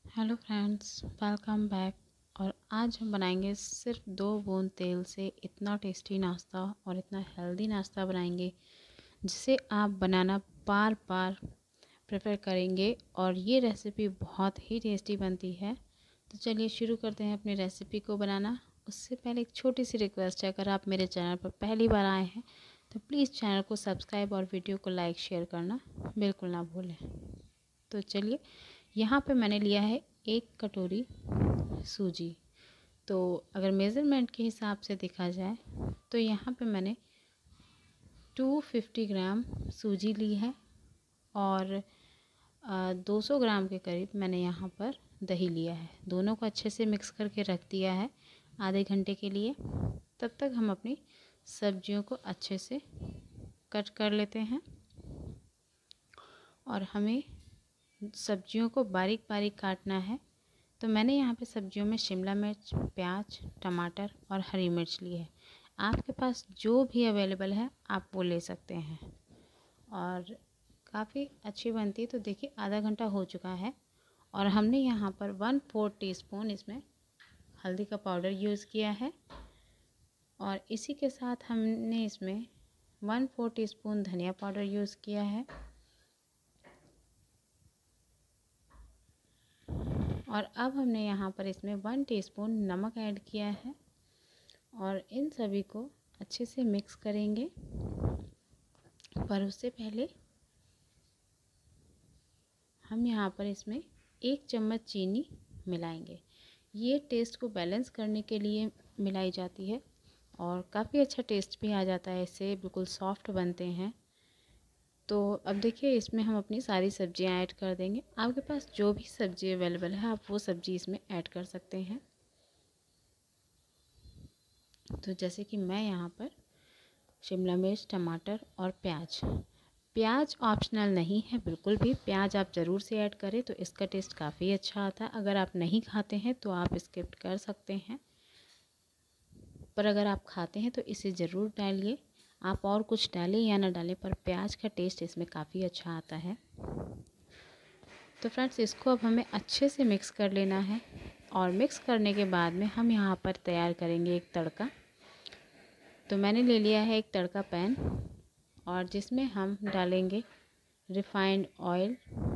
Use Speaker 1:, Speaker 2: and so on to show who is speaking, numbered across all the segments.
Speaker 1: Hello friends, welcome back. और आज हम बनाएंगे सिर्फ 2 बूंद तेल से इतना टेस्टी नाश्ता और इतना हेल्दी नाश्ता बनाएंगे जिसे आप बनाना बार बार प्रेफर करेंगे। और ये रेसिपी बहुत ही टेस्टी बनती है। तो चलिए शुरू करते हैं अपनी रेसिपी को बनाना। उससे पहले एक छोटी सी रिक्वेस्ट है, अगर आप मेरे चैनल पर पहली बार आए हैं तो प्लीज़ चैनल को सब्सक्राइब और वीडियो को लाइक शेयर करना बिल्कुल ना भूलें। तो चलिए, यहाँ पे मैंने लिया है 1 कटोरी सूजी। तो अगर मेज़रमेंट के हिसाब से देखा जाए तो यहाँ पे मैंने 250 ग्राम सूजी ली है और 200 ग्राम के करीब मैंने यहाँ पर दही लिया है। दोनों को अच्छे से मिक्स करके रख दिया है आधे घंटे के लिए। तब तक हम अपनी सब्जियों को अच्छे से कट कर लेते हैं। और हमें सब्जियों को बारीक बारीक काटना है। तो मैंने यहाँ पे सब्जियों में शिमला मिर्च, प्याज, टमाटर और हरी मिर्च ली है। आपके पास जो भी अवेलेबल है आप वो ले सकते हैं और काफ़ी अच्छी बनती है। तो देखिए, आधा घंटा हो चुका है और हमने यहाँ पर 1/4 टीस्पून इसमें हल्दी का पाउडर यूज़ किया है। और इसी के साथ हमने इसमें 1/4 टीस्पून धनिया पाउडर यूज़ किया है। और अब हमने यहाँ पर इसमें 1 टीस्पून नमक ऐड किया है और इन सभी को अच्छे से मिक्स करेंगे। पर उससे पहले हम यहाँ पर इसमें 1 चम्मच चीनी मिलाएंगे। ये टेस्ट को बैलेंस करने के लिए मिलाई जाती है और काफ़ी अच्छा टेस्ट भी आ जाता है, इससे बिल्कुल सॉफ्ट बनते हैं। तो अब देखिए, इसमें हम अपनी सारी सब्जियां ऐड कर देंगे। आपके पास जो भी सब्ज़ी अवेलेबल है आप वो सब्ज़ी इसमें ऐड कर सकते हैं। तो जैसे कि मैं यहाँ पर शिमला मिर्च, टमाटर और प्याज ऑप्शनल नहीं है बिल्कुल भी। प्याज आप ज़रूर से ऐड करें तो इसका टेस्ट काफ़ी अच्छा आता है। अगर आप नहीं खाते हैं तो आप स्किप कर सकते हैं, पर अगर आप खाते हैं तो इसे ज़रूर डालिए। आप और कुछ डालें या ना डालें, पर प्याज का टेस्ट इसमें काफ़ी अच्छा आता है। तो फ्रेंड्स, इसको अब हमें अच्छे से मिक्स कर लेना है। और मिक्स करने के बाद में हम यहाँ पर तैयार करेंगे एक तड़का। तो मैंने ले लिया है एक तड़का पैन और जिसमें हम डालेंगे रिफाइंड ऑयल।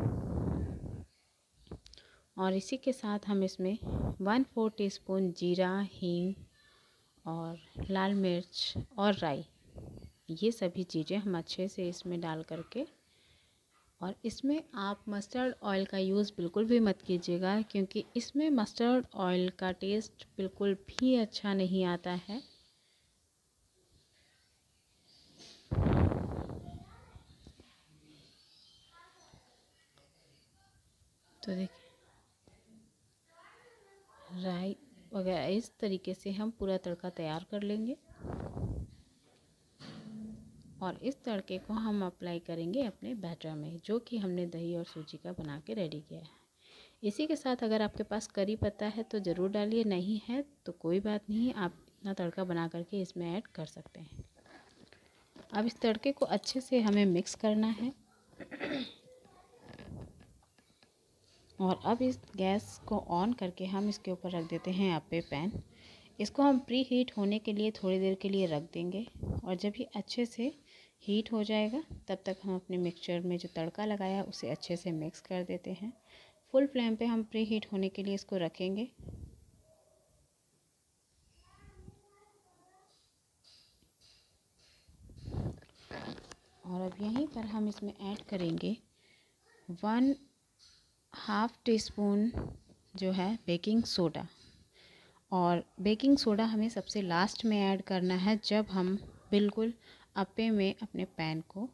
Speaker 1: और इसी के साथ हम इसमें 1/4 टीस्पून जीरा, हींग और लाल मिर्च और राई, ये सभी चीज़ें हम अच्छे से इसमें डाल करके। और इसमें आप मस्टर्ड ऑयल का यूज़ बिल्कुल भी मत कीजिएगा, क्योंकि इसमें मस्टर्ड ऑयल का टेस्ट बिल्कुल भी अच्छा नहीं आता है। तो देखिए, राई वगैरह इस तरीके से हम पूरा तड़का तैयार कर लेंगे और इस तड़के को हम अप्लाई करेंगे अपने बैटर में, जो कि हमने दही और सूजी का बना के रेडी किया है। इसी के साथ अगर आपके पास करी पत्ता है तो ज़रूर डालिए, नहीं है तो कोई बात नहीं, आप इतना तड़का बना करके इसमें ऐड कर सकते हैं। अब इस तड़के को अच्छे से हमें मिक्स करना है। और अब इस गैस को ऑन करके हम इसके ऊपर रख देते हैं आपे पैन। इसको हम प्री हीट होने के लिए थोड़ी देर के लिए रख देंगे और जब ये अच्छे से हीट हो जाएगा तब तक हम अपने मिक्सचर में जो तड़का लगाया उसे अच्छे से मिक्स कर देते हैं। फुल फ्लेम पे हम प्री हीट होने के लिए इसको रखेंगे। और अब यहीं पर हम इसमें ऐड करेंगे 1/2 टीस्पून जो है बेकिंग सोडा। और बेकिंग सोडा हमें सबसे लास्ट में ऐड करना है, जब हम बिल्कुल अप्पे में अपने पैन को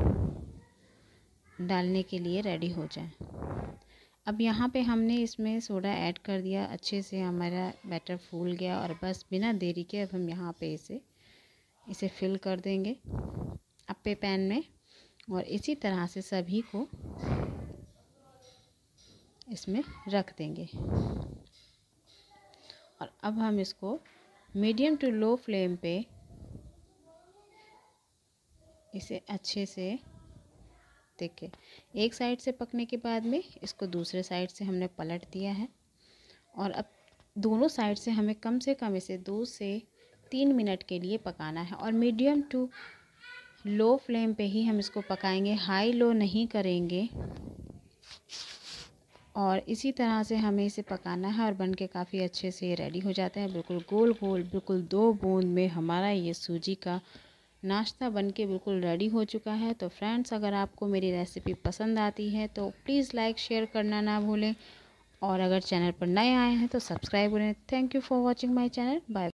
Speaker 1: डालने के लिए रेडी हो जाएं। अब यहाँ पे हमने इसमें सोडा ऐड कर दिया, अच्छे से हमारा बैटर फूल गया और बस बिना देरी के अब हम यहाँ पे इसे फिल कर देंगे अप्पे पैन में। और इसी तरह से सभी को इसमें रख देंगे। और अब हम इसको मीडियम टू लो फ्लेम पे इसे अच्छे से नॉनस्टिक के। एक साइड से पकने के बाद में इसको दूसरे साइड से हमने पलट दिया है और अब दोनों साइड से हमें कम से कम इसे 2 से 3 मिनट के लिए पकाना है और मीडियम टू लो फ्लेम पे ही हम इसको पकाएंगे, हाई लो नहीं करेंगे। और इसी तरह से हमें इसे पकाना है और बन के काफ़ी अच्छे से ये रेडी हो जाते हैं। बिल्कुल गोल गोल, बिल्कुल 2 बूंद में हमारा ये सूजी का नाश्ता बन के बिल्कुल रेडी हो चुका है। तो फ्रेंड्स, अगर आपको मेरी रेसिपी पसंद आती है तो प्लीज़ लाइक शेयर करना ना भूलें और अगर चैनल पर नए आए हैं तो सब्सक्राइब करें। Thank you for watching my channel. Bye.